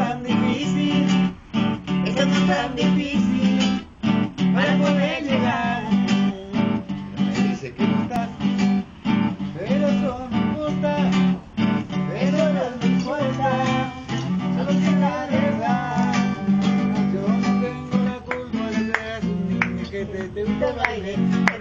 tan difícil, esto no es tan difícil para poder llegar. Me dice que no estás, pero eso no importa, pero no me importa, solo que la verdad, yo no tengo la culpa de ser un niño que te gusta bailar.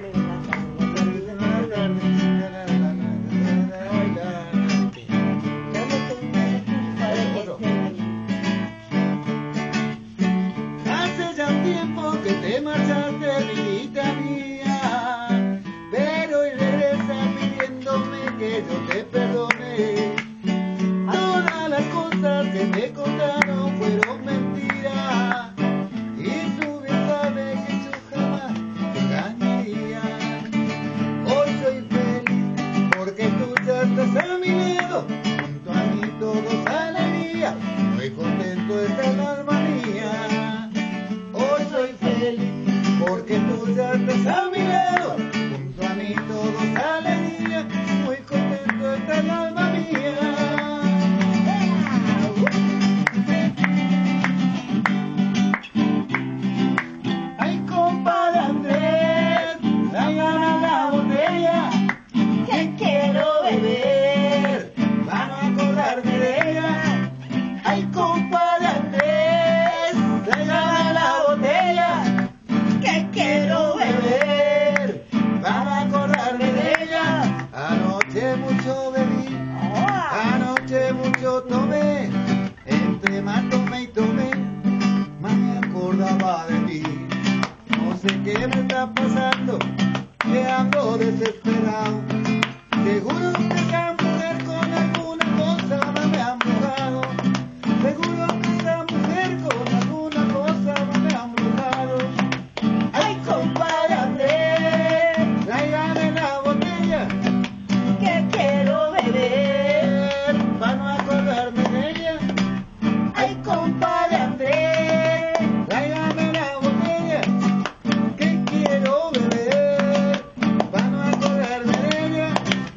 Hace ya un tiempo que te marchaste, vidita mía, pero hoy regresas pidiéndome que yo te perdone. Todas las cosas que me contaron fueron mentiras, y tú bien sabes que yo jamás te engañaría. Hoy soy feliz porque tú ya estás a mi lado, junto a mí todo es alegría, muy contento está el alma mía. Hoy soy feliz porque tú ya estás a mi lado, junto a mí todo es alegría, muy contento está el alma mía. Ay, compadre Andrés, tráigame la botella que quiero beber, vamos a acordarme de ella. Ay, compadre Andrés, tráigame la botella que quiero beber, vamos a acordarme de ella. Anoche mucho bebí, anoche mucho tomé, entre más tomé y tomé, más me acordaba de ti. No sé qué me está pasando, que ando desesperado. Seguro que esa mujer con alguna cosa me ha embrujado. Seguro que esa mujer con alguna cosa me ha embrujado. Ay, compadre Andrés, tráigame la botella Que quiero beber. para no acordarme de ella. Ay, compadre Andrés, Tráigame la botella que quiero beber, para no acordarme de ella.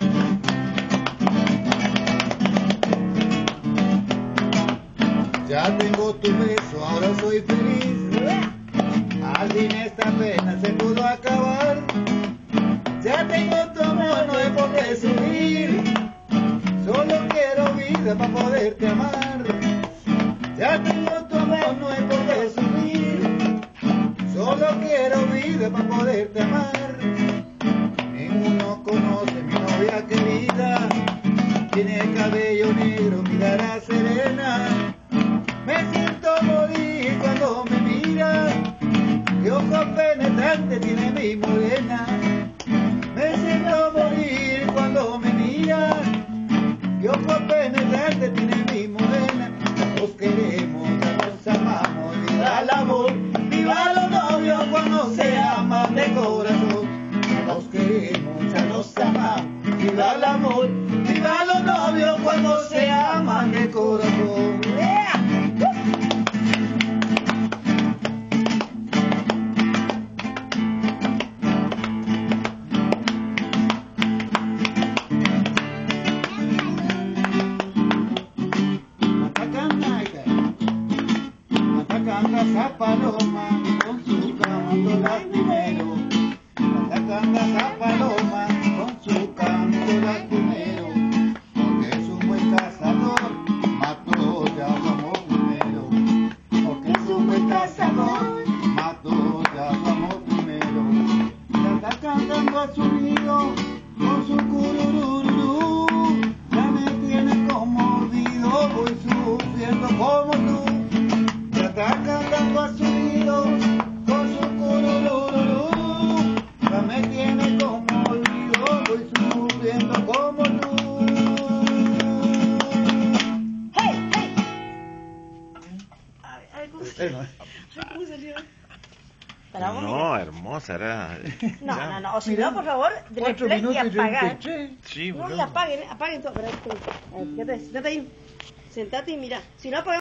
Ya tengo tu beso, ahora soy feliz. Al fin esta pena se pudo acabar. Ya tengo tu amor, no hay por qué sufrir. Solo quiero vida para poderte amar. Ya tengo tu amor, no hay por qué sufrir. Solo quiero vida para poderte amar. Ninguno conoce mi novia querida. Tiene el cabello negro, mirada serena. Me siento morir cuando me mira. Qué ojos penetrantes tiene mi morena. Me siento morir cuando me mira. Qué ojos penetrantes tiene mi morena. Nos queremos, nos amamos, viva el amor. Viva los novios cuando se aman de corazón. Nos queremos, ya nos amamos, viva el amor. Viva los novios cuando se aman de corazón. Canta esa paloma con su canto lastimero. Canta esa paloma con su canto lastimero. Porque es un buen cazador, mató ya su amor primero. Porque es un buen cazador, mató ya su amor primero. Ya está cantando a su nido con su curururú. Ya me tiene como olvido, voy sufriendo como tú. Está cantando a su nido con su curururú. Ya me tiene como olvido, voy sufriendo como tú. hey, hey. Ay, ¿cómo salió? Paramos, No, mira. hermosa era. No, o si no, por favor, denle 4 play y minutos y apagar. 33. Sí, No, y boludo. apaguen todo. Espera, sentate ahí. Sentate y mira. Si no apagamos.